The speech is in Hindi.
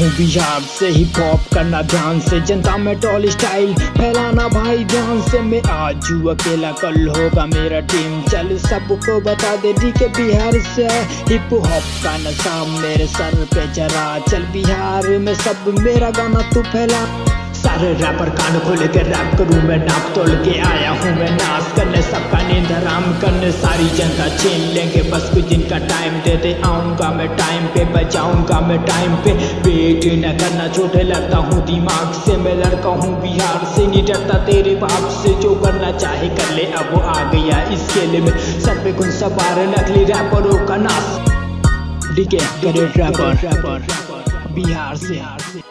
हूँ बिहार से, हिप हॉप करना ध्यान से, जनता में टॉल स्टाइल फैलाना भाई ध्यान से। मैं आज हूँ अकेला, कल होगा मेरा टीम, चल सबको बता दे डी के बिहार से। हिप हॉप का नशा मेरे सर पे चढ़ा, चल बिहार में सब मेरा गाना तू फैला। सारे रैपर कान खोल के रैप करूँ मैं, नाप तोल के आया हूँ मैं नाश करने, सबका नींद हराम करने, सारी जनता छीन लेंगे बस कुछ दिन का टाइम देते। आऊँगा मैं टाइम पे, बचाऊँगा मैं टाइम पे, वेट न करना छोटे, लड़ता हूँ दिमाग से, मैं लड़का हूँ बिहार से, नहीं डरता तेरे बाप से, जो करना चाहे कर ले, अब वो आ गया इसके लिए में सर पे कौन सवार नकली रैपरों का नाश। डीके ग्रेट रैपर बिहार से।